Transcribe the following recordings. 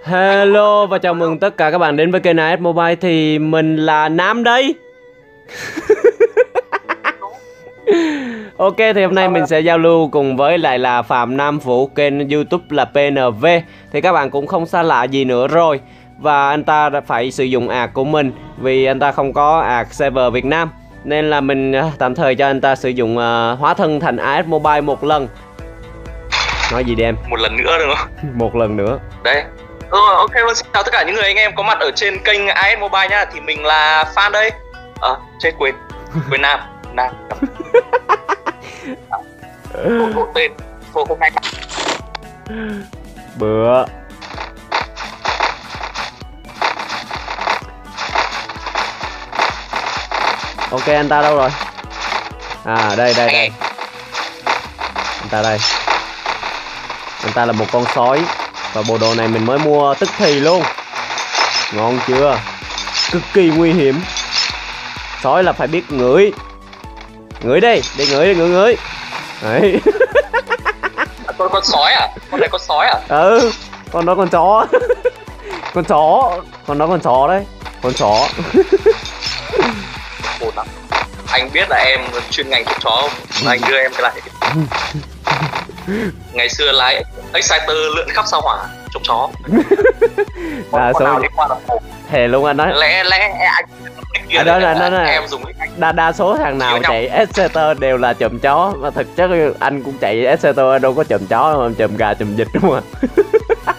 Hello và chào mừng tất cả các bạn đến với kênh AS Mobile. Thì mình là Nam đây. Ok, thì hôm nay mình sẽ giao lưu cùng với lại là Phạm Nam Vũ, kênh YouTube là PNV. Thì các bạn cũng không xa lạ gì nữa rồi. Và anh ta đã phải sử dụng ạc của mình vì anh ta không có ạc server Việt Nam, nên là mình tạm thời cho anh ta sử dụng hóa thân thành AS Mobile một lần. Nói gì đi em? Một lần nữa đúng không? Một lần nữa. Đây. Ok, xin chào tất cả những người anh em có mặt ở trên kênh AS Mobile nhá. Thì mình là Phan đây. Chết quên Nam. Tên hôm nay bữa ok, anh ta đâu rồi? À đây. Anh ta đây. Anh ta là một con sói. Và bộ đồ này mình mới mua tức thì luôn. Ngon chưa? Cực kỳ nguy hiểm. Sói là phải biết ngửi. Ngửi đi, ngửi. Đấy. Con sói à? Con này con sói à? Ừ, con đó con chó. Con đó con chó đấy. Con chó. Ồ, anh biết là em chuyên ngành chó không? Anh đưa em cái này. Ngày xưa lái Exciter lượn khắp sao hỏa trông chó. Đa số nào đi qua là thề luôn anh nói. Lẽ anh đó là em dùng đa số thằng nào chạy Exciter đều là chùm chó, mà thực chất anh cũng chạy Exciter đâu có chùm chó mà chùm gà chùm vịt đúng không ạ?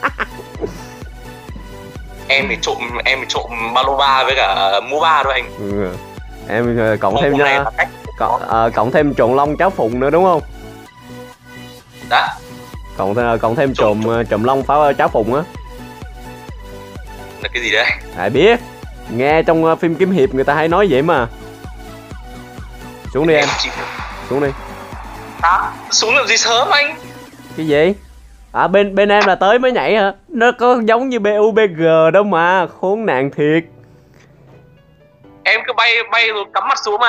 Em thì trộm Baloba với cả Moba thôi anh. Em cộng thêm cộng thêm trộn lông cháo phụng nữa đúng không? Đó. Cộng thêm trộm lông pháo cháo phụng á. Là cái gì đấy? Ai biết. Nghe trong phim kiếm hiệp người ta hay nói vậy mà. Xuống đi em. Xuống đi. Xuống làm gì sớm anh? Cái gì? Bên em là tới mới nhảy hả? Nó có giống như PUBG đâu mà. Khốn nạn thiệt. Em cứ bay rồi cắm mặt xuống mà.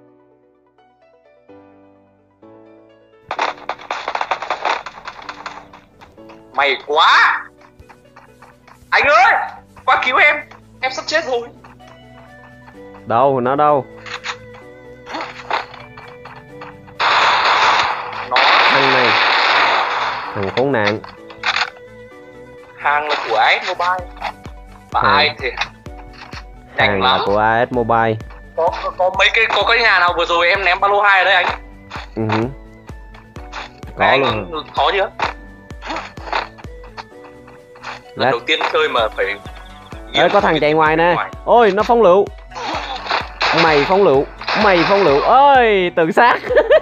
Mày quá. Anh ơi, qua cứu em sắp chết rồi. Đâu, nó đâu? Thằng này, thằng khốn nạn. Hàng là của AS Mobile. Và ai thì hàng là của AS Mobile. Có cái nhà nào vừa rồi em ném Balo 2 ở đây anh? Có anh luôn. khó chưa? Lần đầu tiên chơi mà phải. Ê, có thằng chạy ngoài nè. Ôi, nó phóng lựu. Mày phóng lựu ơi, tự sát.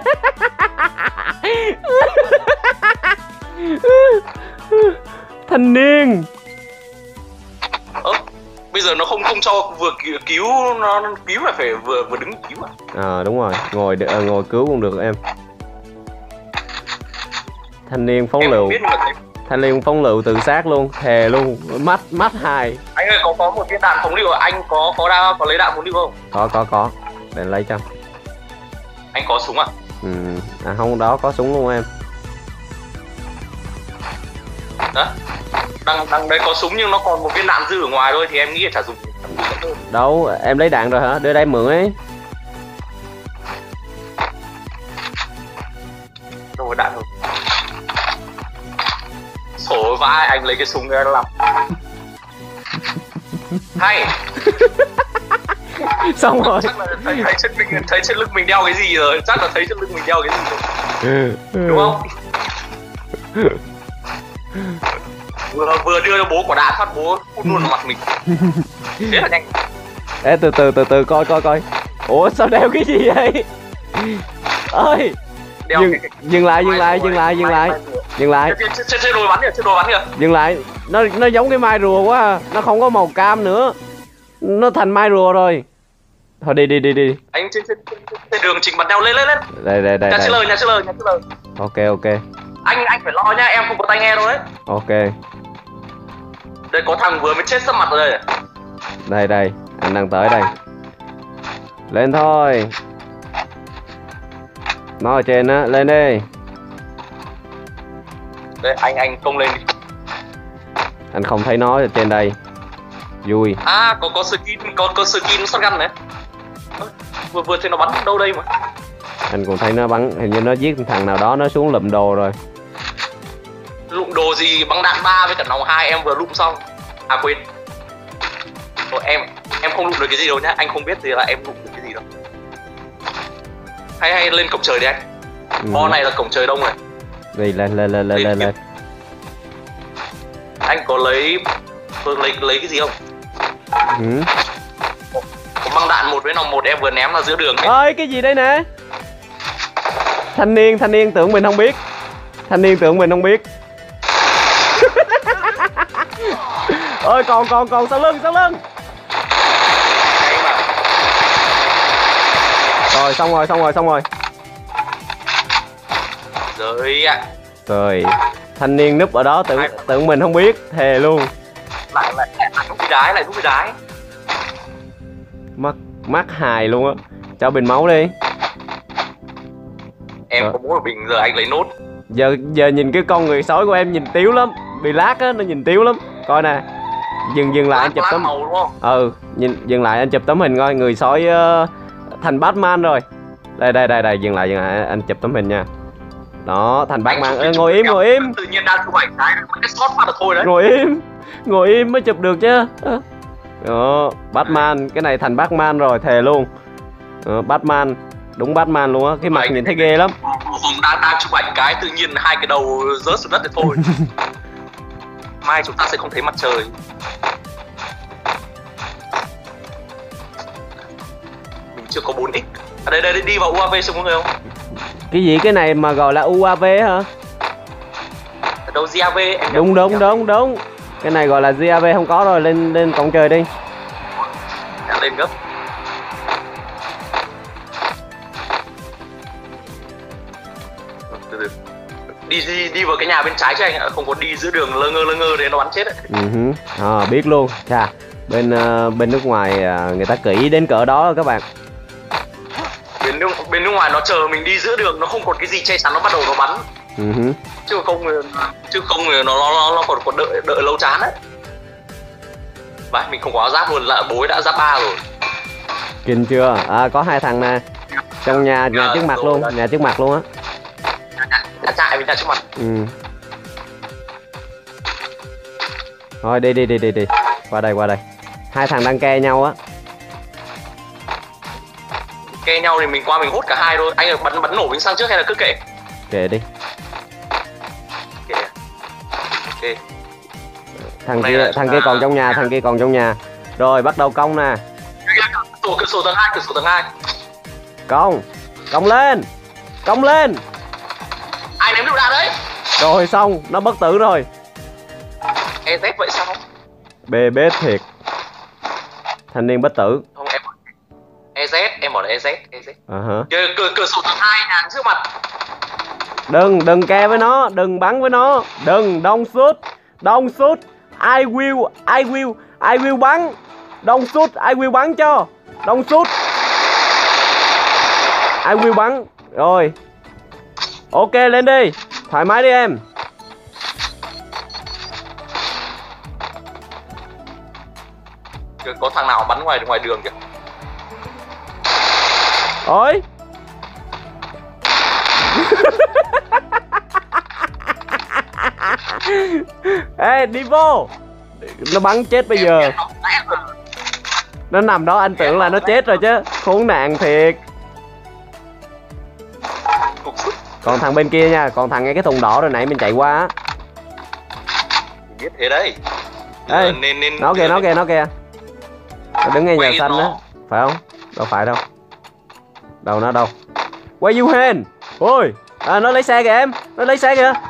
Thanh niên. Bây giờ nó không cho vừa cứu, nó cứu là phải vừa đứng cứu à? Đúng rồi, ngồi cứu cũng được em. Thanh niên phóng lựu tự sát luôn, thề luôn, mắt hài. Anh ơi, có một viên đạn phóng lựu, anh có lấy đạn phóng lựu không? Có, để lấy cho. Anh có súng à? Không, đó có súng luôn em. Đó, đằng đây có súng nhưng nó còn một viên đạn dư ở ngoài thôi, thì em nghĩ là chả dùng. Đâu, em lấy đạn rồi hả? Đưa đây mượn ấy. Đâu có đạn rồi. Sổ vãi, anh lấy cái súng ra làm. Hay. Xong rồi. Chắc là thấy trên lưng mình đeo cái gì rồi. Chắc là thấy trên lưng mình đeo cái gì rồi. Đúng không? Vừa đưa cho bố quả đạn phát bố hút luôn vào mặt mình. Thế là nhanh. Ê, từ coi. Ủa sao đeo cái gì vậy? Ơi. Dừng lại. Trên đồi bắn kìa. Dừng lại. Nó giống cái mai rùa quá à. Nó không có màu cam nữa. Nó thành mai rùa rồi. Thôi đi. Anh trên đường Trình bắn đeo lên. Đây. Nhà chữ lời. Ok. Anh phải lo nha, em không có tai nghe đâu đấy. Ok. Đây có thằng vừa mới chết sắp mặt ở đây. Đây, anh đang tới đây. Lên thôi. Nó ở trên á, lên đi. Đây anh công lên đi. Anh không thấy nó ở trên đây. Vui. À có skin, có skin shotgun này. Vừa thấy nó bắn đâu đây mà. Anh cũng thấy nó bắn, hình như nó giết thằng nào đó, nó xuống lụm đồ rồi. Lụm đồ gì, băng đạn 3 với cả nòng 2 em vừa lụm xong. À quên. Rồi, em không lụm được cái gì đâu nhá, anh không biết gì là em lụm được cái gì đâu. Hay lên cổng trời đi anh. Bo này là cổng trời đông này. Đi lên. Anh có lấy cái gì không? Có băng đạn 1 với nòng 1 em vừa ném ra giữa đường ấy. Ơi cái gì đây nè? Thanh niên tưởng mình không biết. Ơi còn sau lưng. Rồi xong rồi. Rồi ạ. Rồi thanh niên núp ở đó tưởng mình không biết, thề luôn. Lại núp bị đái. Mắc hài luôn á. Cho bình máu đi. Em có muốn một bình, giờ anh lấy nốt. Giờ nhìn cái con người sói của em nhìn tiếu lắm. Bị lát á, nó nhìn tiếu lắm. Coi nè. Dừng lại anh chụp tấm. Màu, đúng không? Dừng lại anh chụp tấm hình coi, người sói thành Batman rồi. Đây, dừng lại anh chụp tấm hình nha. Đó, thành Batman. Ngồi im. Tự nhiên đang chụp ảnh cái shot phát được thôi đấy. Ngồi im mới chụp được chứ. Đó, Batman, cái này thành Batman rồi, thề luôn. Batman, đúng Batman luôn á, cái mặt nhìn thấy ghê lắm. Hùng đang chụp ảnh cái tự nhiên hai cái đầu rớt xuống đất thì thôi. Mai chúng ta sẽ không thấy mặt trời. Mình chưa có 4x. Đây đi vào UAV xem có người không? Cái gì cái này mà gọi là UAV hả? Đâu GAV em. Đúng. Cái này gọi là GAV không có rồi, lên cổng trời đi. Lên gấp. Đi vào cái nhà bên trái cho anh ạ, không có đi giữa đường lơ ngơ để nó bắn chết đấy. Biết luôn. Chà, bên nước ngoài người ta kỹ đến cỡ đó các bạn. Bên nước ngoài nó chờ mình đi giữa đường, nó không còn cái gì che chắn, nó bắt đầu nó bắn. Chứ không nó còn đợi lâu chán đấy. Vậy mình không có áo giáp luôn, là bối đã giáp 3 rồi. Kinh chưa? Có 2 thằng nè. Trong nhà trước mặt luôn, nhà trước mặt luôn á. Nhà trại mình ra trước mặt. Thôi đi. Qua đây. 2 thằng đang ke nhau á. Ke nhau thì mình qua mình hút cả hai thôi. Anh ơi, bắn nổ mình sang trước hay là cứ kệ? Kệ đi. Kệ. Thằng kia còn trong nhà, Rồi bắt đầu công nè. Cửa sổ tầng 2. Công lên. Ai ném lựu đạn đấy? Rồi xong, nó bất tử rồi. EZ vậy sao? Bê bết thiệt. Thanh niên bất tử. Không em. EZ, em bảo là EZ. Cửa sổ tầng 2 nhà trước mặt. Đừng ke với nó, đừng bắn với nó. Don't shoot. I will bắn. Don't shoot, I will bắn cho. Don't shoot. I will bắn. Rồi. Ok lên đi. Thoải mái đi em. Có thằng nào bắn ngoài đường kìa. Ôi. Ê đi vô. Nó bắn chết bây giờ. Nó nằm đó anh tưởng là nó chết rồi chứ. Khốn nạn thiệt. Còn thằng bên kia nha, còn thằng ngay cái thùng đỏ rồi nãy mình chạy qua á. Biết thế đấy. Ê, nó kìa. Nó đứng ngay nhà xanh đó. Phải không? Đâu phải đâu. Đâu nó đâu. Where you hand? Ôi, nó lấy xe kìa em. Nó lấy xe kìa.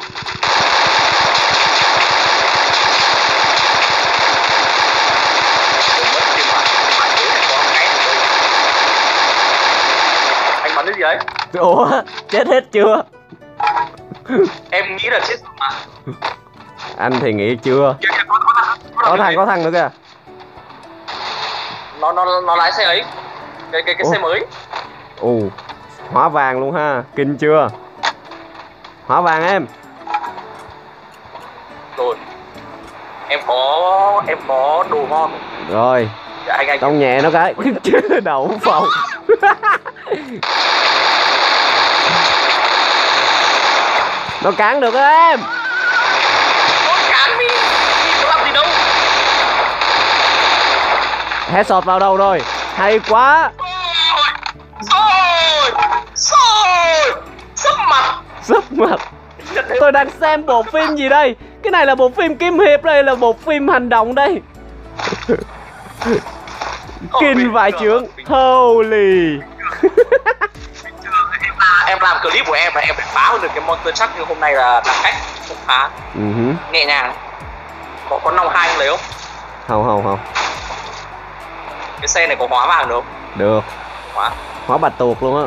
Anh bắn cái gì đấy? Ủa, chết hết chưa? Em nghĩ là chết rồi mà. Anh thì nghĩ chưa. Có thằng nữa kìa. Nó lái xe ấy. Cái xe mới. Hóa vàng luôn ha, kinh chưa? Hóa vàng em. Rồi. Em có đồ ngon. Rồi. Dạ, anh Tông nhẹ nó cái. Đậu phòng. Nó cản được á em. Nó cản đi. Có làm gì đâu. Headshot vào đầu rồi. Hay quá. Rồi. Sấp mặt. Sấp mặt. Tôi đang xem bộ phim gì đây? Cái này là bộ phim kiếm hiệp đây, là bộ phim hành động đây. Kinh vài chướng. Holy. Em làm clip của em là em phải phá hơn được cái Monster Truck, nhưng hôm nay là đặc cách không phá. Nhẹ nhàng. Có nòng 2 lấy không? Không. Cái xe này có hóa vàng được không? Được. Hóa bạch tuộc luôn á.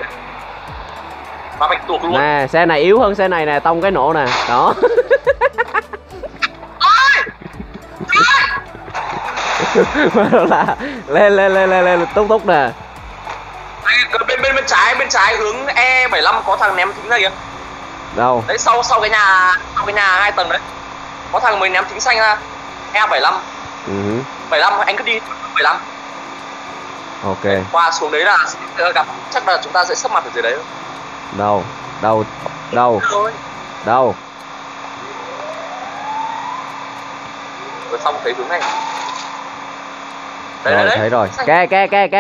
Hóa bạch tuộc luôn. Nè, xe này yếu hơn xe này nè, tông cái nổ nè. Đó. Là lên túc nè. Bên trái hướng E75 có thằng ném thính ra kìa. Đâu? Đấy sau cái nhà 2 tầng đấy. Có thằng mới ném thính xanh ra. E75. 75 anh cứ đi 75. Ok. Qua xuống đấy là gặp, chắc là chúng ta sẽ sấp mặt ở dưới đấy. Đâu? Rồi xong thấy hướng này. Đấy, đấy. Thấy rồi. Xanh. Ke.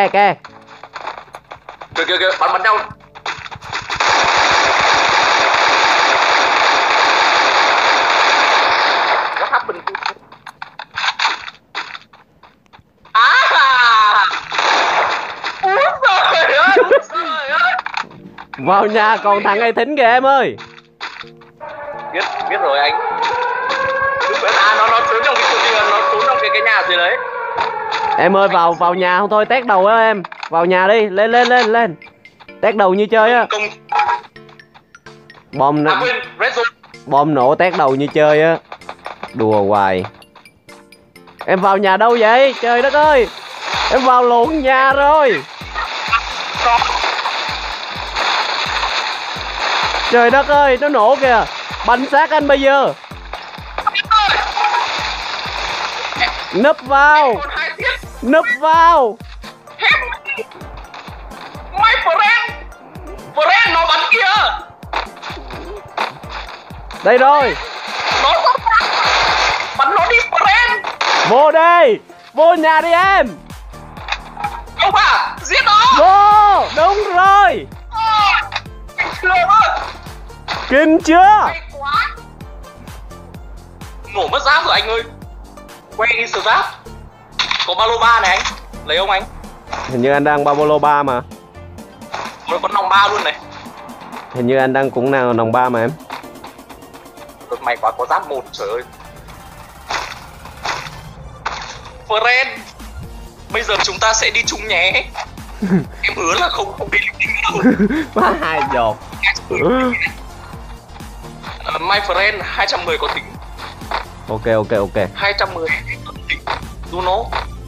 Kìa, bắn nhau. What happened? Úi giời ơi. Vào nhà còn thằng ấy thính kìa em ơi. Biết rồi anh. Nó trốn trong cái nhà gì đấy. Em ơi, vào nhà không thôi tét đầu á em. Vào nhà đi, lên. Tét đầu như chơi á. Bom nổ tét đầu như chơi á. Đùa hoài. Em vào nhà đâu vậy? Trời đất ơi. Em vào lộn nhà rồi. Trời đất ơi, nó nổ kìa. Bắn xác anh bây giờ. Nấp vào. My friend nó bắn kìa. Đây rồi. Nó bắn nó đi friend. Vô đây. Vô nhà đi em. Ông à, giết nó. Vô, đúng rồi. Kinh chưa? Nổ mất giáp rồi anh ơi. Quay đi sờ giáp. Có ba lô 3 này anh. Lấy không anh? Hình như anh đang ba lô 3 mà. Mới có nòng 3 luôn này. Hình như anh đang cũng nào nòng 3 mà em. Đợt mày quá, có giáp 1, trời ơi. Friend, bây giờ chúng ta sẽ đi chung nhé. Em hứa là không đi lính đâu. Quá hai dột. My friend, 210 có tính. Ok. 210 có tính. You know.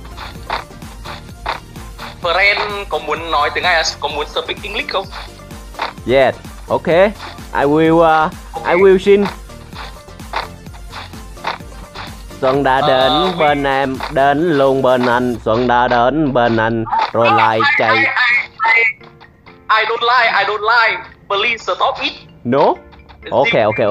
Friend có muốn nói tiếng Anh, có muốn speak English không? Yes, ok. I will sing. Xuân đã đến bên em, đến luôn bên anh. Xuân đã đến bên anh, rồi lại chạy. I don't lie. Please stop it. No? Ok.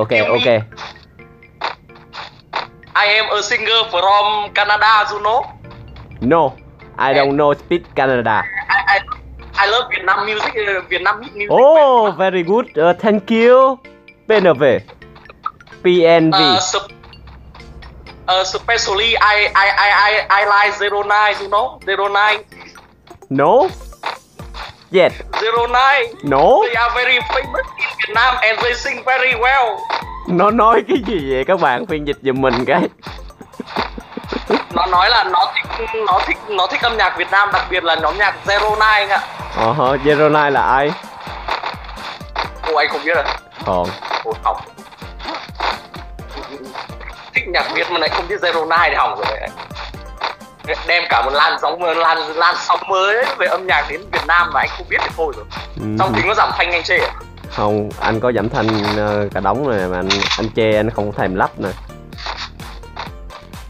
I am a singer from Canada, you know? No, I don't know speak Canada. I love Vietnam music, Vietnam music. Oh, very good. Thank you. PNV. Especially I like 09, you know? 09. No. Yes. 09. No. They are very famous in Vietnam and they sing very well. Nó nói cái gì vậy các bạn, phiên dịch giùm mình cái. Nó nói là nó thích âm nhạc Việt Nam, đặc biệt là nhóm nhạc 09 anh ạ. 09 là ai? Ồ, anh không biết à? Còn. Ồ, hỏng. Thích nhạc Việt mà lại không biết 09 thì hỏng rồi đấy. Đem cả một làn sóng mới về âm nhạc đến Việt Nam mà anh không biết thì thôi rồi. Xong tính nó giảm thanh anh chê à? Không, anh có giảm thanh cả đống này mà anh chê anh không thèm lắp nè.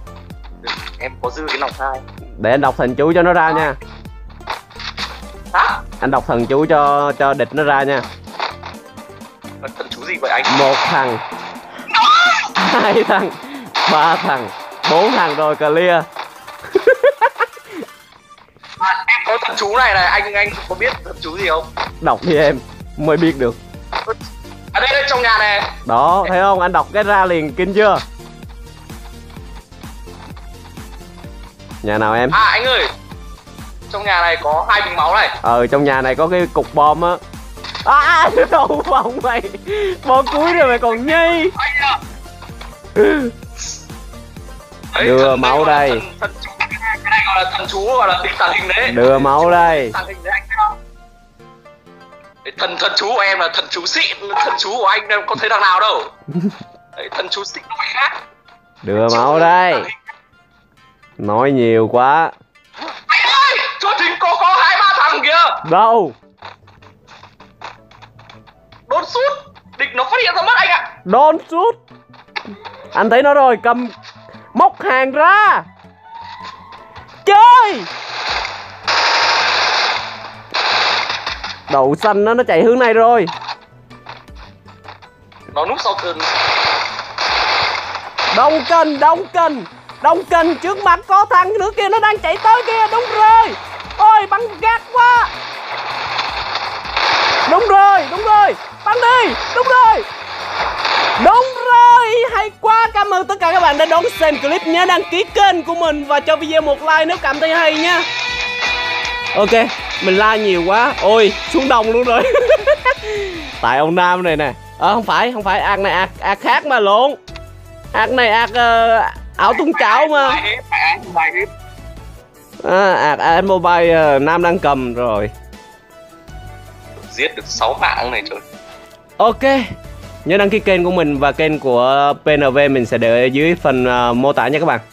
có dư cái nòng 2. Để anh đọc thần chú cho nó ra nha. Hả? Anh đọc thần chú cho địch nó ra nha. Thần chú gì vậy anh? 1 thằng, 2 thằng, 3 thằng, 4 thằng rồi clear. Em có thần chú này này, anh có biết thần chú gì không? Đọc đi em, mới biết được. Ở đây trong nhà này. Đó, thấy không? Anh đọc cái ra liền, kinh chưa? Nhà nào em? À anh ơi, trong nhà này có 2 bình máu này. Trong nhà này có cái cục bom á. Đâu phòng mày. Bom cuối rồi mày còn nhây. Đưa máu đây. Cái này gọi là thần chú, gọi là địch tàng hình đấy. Đưa máu đây. Tàng hình đấy anh thấy không? Thần chú của em là thần chú xịn, thần chú của anh em có thấy thằng nào đâu. Đấy, thần chú xịn nó phải khác. Đưa máu đây. Nói nhiều quá. Mày ơi, cho chính có 2-3 thằng kìa. Đâu? Đốn sút, địch nó phát hiện ra mất anh ạ. Đón sút. Anh thấy nó rồi, cầm móc hàng ra. Chơi. Đậu xanh nó chạy hướng này rồi. Nó núp sau cơn. Đông kênh trước mặt có thằng nữa kia, nó đang chạy tới kia. Đúng rồi. Ôi bắn gắt quá. Đúng rồi. Bắn đi. Đúng rồi. Hay quá. Cảm ơn tất cả các bạn đã đón xem clip. Nhớ đăng ký kênh của mình và cho video một like nếu cảm thấy hay nha. Ok, mình like nhiều quá. Ôi, xuống đông luôn rồi. Tại ông Nam này nè. Không phải ạc này ạc khác mà lộn. Ạc này ạc ảo tung chảo mà. Ạc mobile Nam đang cầm rồi. Giết được 6 mạng này trời. Ok, nhớ đăng ký kênh của mình và kênh của PNV mình sẽ để ở dưới phần mô tả nha các bạn.